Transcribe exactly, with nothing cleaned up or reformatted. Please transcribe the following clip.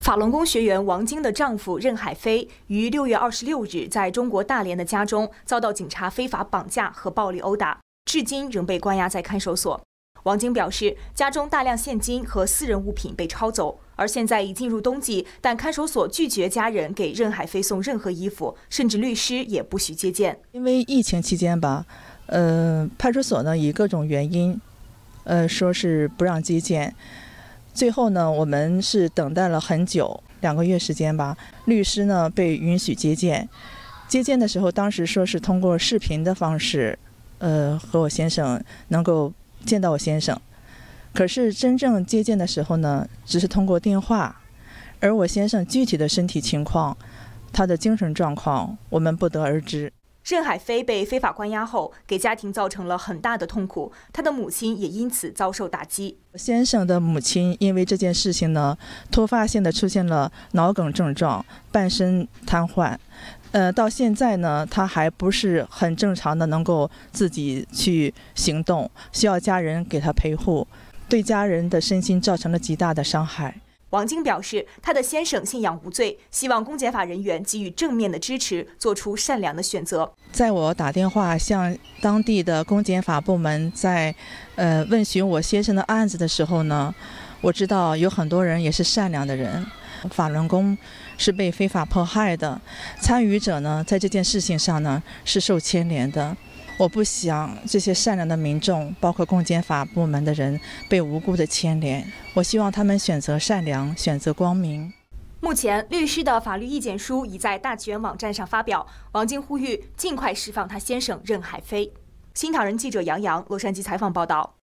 法轮功学员王晶的丈夫任海飞于六月二十六日在中国大连的家中遭到警察非法绑架和暴力殴打，至今仍被关押在看守所。王晶表示，家中大量现金和私人物品被抄走，而现在已进入冬季，但看守所拒绝家人给任海飞送任何衣服，甚至律师也不许接见。 因为疫情期间吧，呃，派出所呢以各种原因，呃，说是不让接见。最后呢，我们是等待了很久，两个月时间吧。律师呢被允许接见，接见的时候，当时说是通过视频的方式，呃，和我先生能够见到我先生。可是真正接见的时候呢，只是通过电话，而我先生具体的身体情况、他的精神状况，我们不得而知。 任海飞被非法关押后，给家庭造成了很大的痛苦，他的母亲也因此遭受打击。 先生的母亲因为这件事情呢，突发性的出现了脑梗症状，半身瘫痪。呃，到现在呢，他还不是很正常的能够自己去行动，需要家人给他陪护，对家人的身心造成了极大的伤害。 王晶表示，他的先生信仰无罪，希望公检法人员给予正面的支持，做出善良的选择。 在我打电话向当地的公检法部门在呃问询我先生的案子的时候呢，我知道有很多人也是善良的人。法轮功是被非法迫害的，参与者呢在这件事情上呢是受牵连的。我不想这些善良的民众，包括公检法部门的人被无辜的牵连。我希望他们选择善良，选择光明。 目前，律师的法律意见书已在大纪元网站上发表。王晶呼吁尽快释放他先生任海飞。新唐人记者杨洋，洛杉矶采访报道。